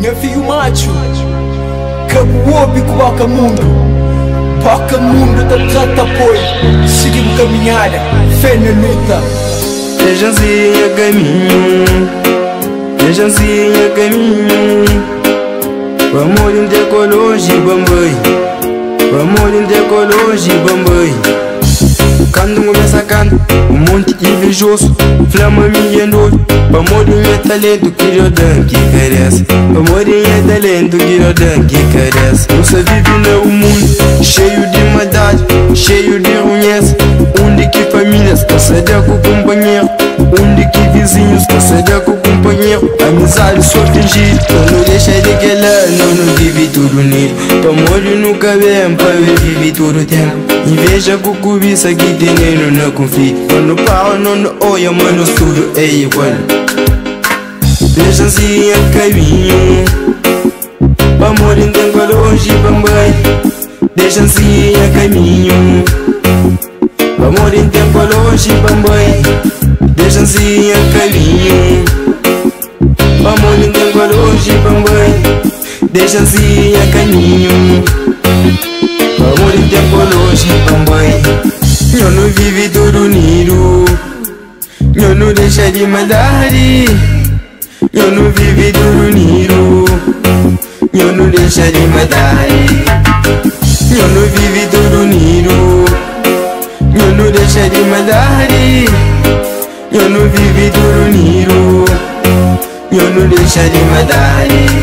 Minha filho macho, cabuobi com boca mundo da trata apoio. Seguimos caminhar, fé na luta. Feijãozinho a caminho, feijãozinho a caminho. Vamos de ecologia, bambai. Vamos de ecologia, bambai. Quando começa a cantar, um monte invejoso flama me enduro. Vamos de talento que rodan que carece. Vamos de talento que rodan que carece. Você vive no mundo cheio de maldade, cheio de ruindade. Onde que famílias passam com o companheiro, onde que vizinhos passam com o companheiro. Amizade só fingir, não deixa de que lá, não vive tudo nele. Vamos nunca vem para viver todo o tempo. Inveja com cobiça que tem nele, não confia. Quando pau não olha, mano, tudo é igual. Feijãozinho a caminho, vamos em tempo longe, bambai. Feijãozinho a caminho, vamos em tempo longe, bambai. Feijãozinho a caminho, vamos em tempo longe, bambai. Feijãozinho a caminho, vamos em tempo longe, bambai. Eu não vive tudo unido, eu não deixa de mandar. Eu não vive tudo unido, eu não deixa de mandar. Eu não vive tudo unido, eu não deixa de mandar. Eu não vive tudo unido, eu não deixa de mandar.